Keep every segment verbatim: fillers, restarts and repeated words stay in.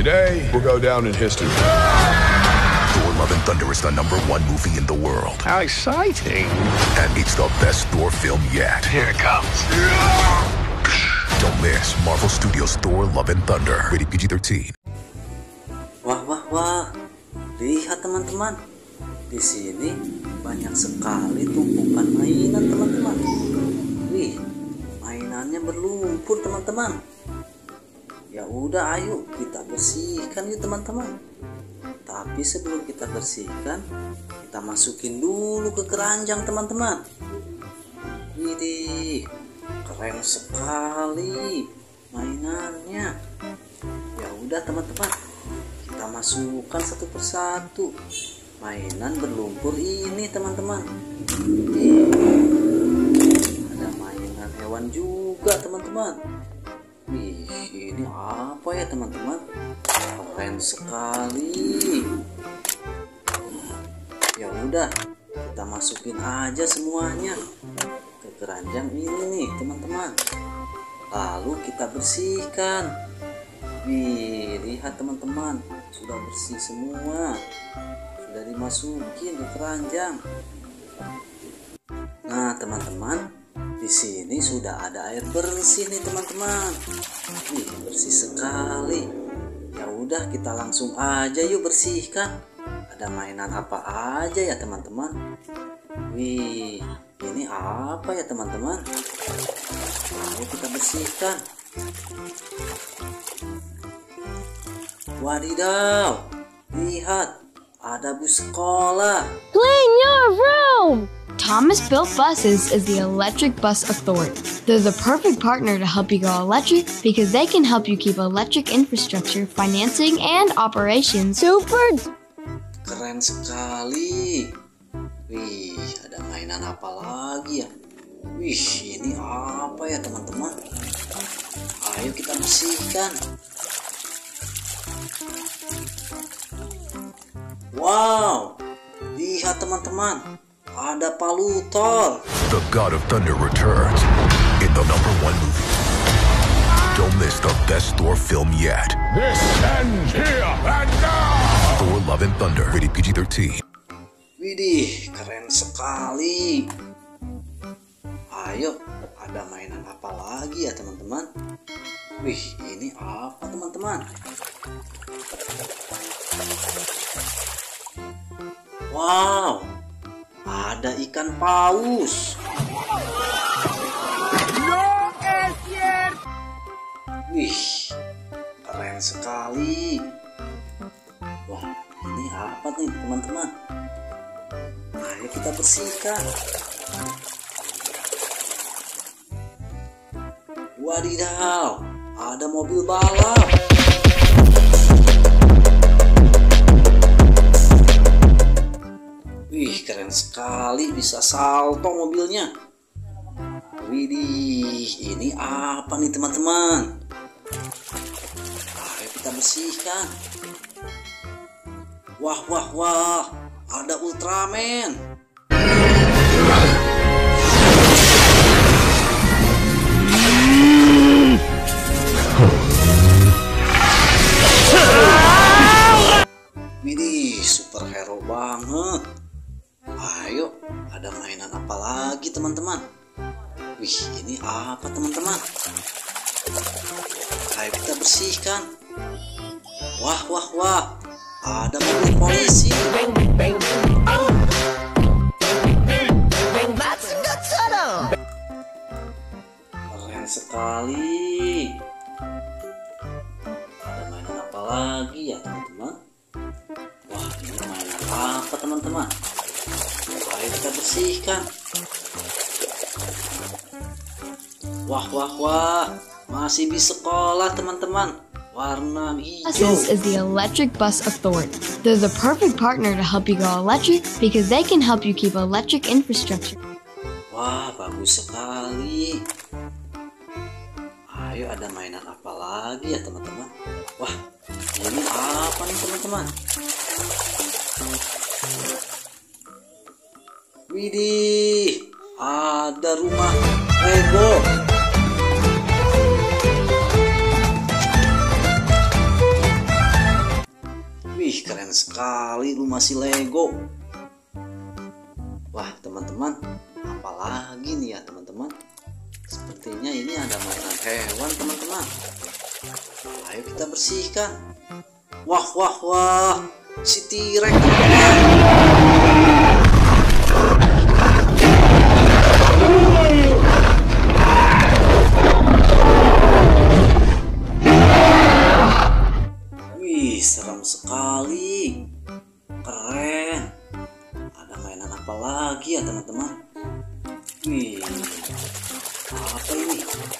Today, we'll go down in history. Thor: Love and Thunder is the number one movie in the world. How exciting. And it's the best Thor film yet. Here it comes. Don't miss Marvel Studios' Thor: Love and Thunder. Rated P G thirteen. Wah wah wah. Lihat teman-teman. Di sini banyak sekali tumpukan mainan teman-teman. Wih, mainannya berlumpur teman-teman. Ya udah, ayo kita bersihkan yuk teman-teman. Tapi sebelum kita bersihkan, kita masukin dulu ke keranjang teman-teman. Widih, keren sekali mainannya. Ya udah teman-teman, kita masukkan satu persatu mainan berlumpur ini teman-teman. Ada mainan hewan juga teman-teman. Wih, ini apa ya teman-teman? Keren sekali. Ya udah, kita masukin aja semuanya ke keranjang ini nih teman-teman. Lalu kita bersihkan. Wih, lihat teman-teman, sudah bersih semua. Sudah dimasukin ke keranjang. Nah teman-teman, di sini sudah ada air bersih nih teman-teman. Wih, bersih sekali. Ya udah, kita langsung aja yuk bersihkan. Ada mainan apa aja ya teman-teman? Wih, ini apa ya teman-teman? Ayo kita bersihkan. Wadidaw, lihat, ada bus sekolah. Clean your room! Thomas Built Buses is the electric bus authority. They're the perfect partner to help you go electric because they can help you keep electric infrastructure, financing, and operations super. Keren sekali. Wih, ada mainan apa lagi ya? Wih, ini apa ya teman-teman? Ayo kita bersihkan. Wow, lihat teman-teman, ada Palutor. The God of Thunder returns in the number one movie. Don't miss the best Thor film yet. This ends here and now. Thor: Love and Thunder. Rated P G thirteen. Widih, keren sekali. Ayo, ada mainan apa lagi ya teman-teman? Wih, ini apa teman-teman? Wow, ada ikan paus. Wih, keren sekali. Wah, ini apa nih teman-teman? Ayo kita bersihkan. Wadidaw, ada mobil balap. Wih, keren sekali, bisa salto mobilnya. Widih, ini apa nih teman-teman? Ayo kita bersihkan. Wah, wah, wah, ada Ultraman. Widih, superhero banget. Ayo, ada mainan apa lagi teman-teman? Wih, ini apa teman-teman? Ayo kita bersihkan. Wah, wah, wah, ada mobil polisi. Keren sekali. Ada mainan apa lagi ya teman-teman? Wah, ini mainan apa teman-teman? Ayo kita bersihkan. Wah, wah, wah, masih di sekolah teman-teman. Warna hijau. Buses is the electric bus authority. They're the perfect partner to help you go electric because they can help you keep electric infrastructure. Wah, bagus sekali. Ayo, ada mainan apa lagi ya teman-teman? Wah, ini apa nih teman-teman? Widih, ada rumah Lego. Wih, keren sekali rumah si Lego. Wah teman-teman, apalagi nih ya teman-teman. Sepertinya ini ada mainan hewan teman-teman. Ayo kita bersihkan. Wah wah wah, si T-Rex teman-teman. Wih, serem sekali. Keren. Ada mainan apa lagi ya teman-teman? Wih, apa ini?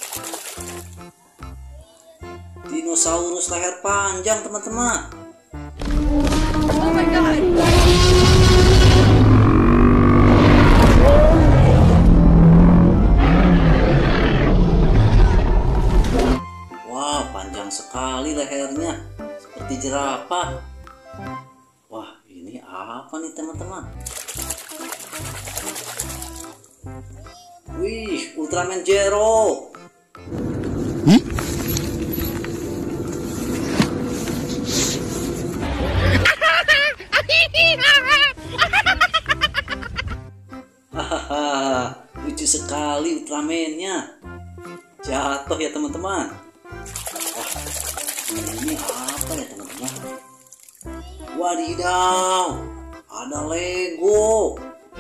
Dinosaurus leher panjang teman-teman. Oh my god. Wow, panjang sekali lehernya, seperti jerapah. Wah, ini apa nih teman-teman? Wih, Ultraman Zero. Hahaha, lucu sekali Ultraman-nya. Jatuh ya teman-teman. Wah, ini apa ya teman-teman? Wadidaw, ada Lego.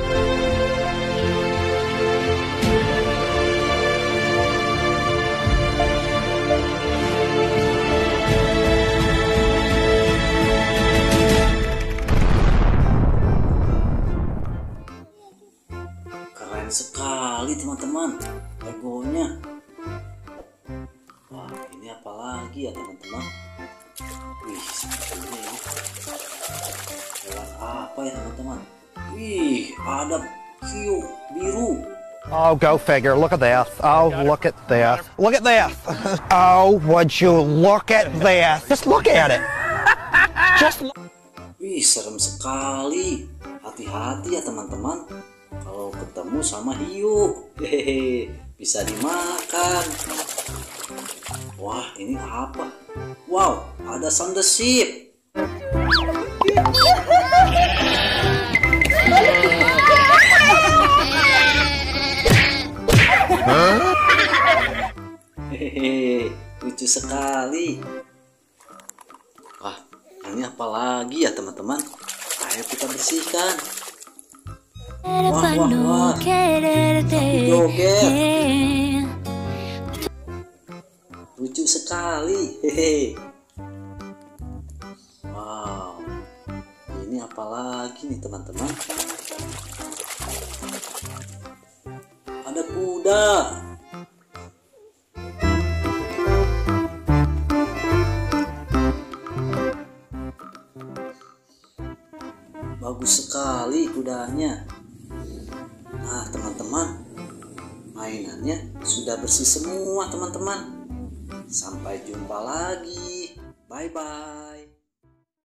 Keren sekali teman-teman Legonya. Wah, ini apa lagi ya teman-teman? Wih, sepertinya ini hewan apa ya teman-teman? Wih, ada hiu biru. Oh, go figure. Look at this. Oh, look at this. Look at this. Oh, would you look at this? Just look at it. Just look. Wih, serem sekali. Hati-hati ya teman-teman. Kalau ketemu sama hiu, hehehe, bisa dimakan. Wah, ini apa? Wow, ada sound the ship. Hehehe, lucu sekali. Wah, ini apa lagi ya teman-teman? Ayo kita bersihkan. Wah, wah, wah. Sapi joget. Lucu sekali. Hehe. Wow. Ini apa lagi nih teman-teman? Ada kuda. Bagus sekali kudanya. Nah teman-teman, mainannya sudah bersih semua teman-teman. Sampai jumpa lagi. Bye bye.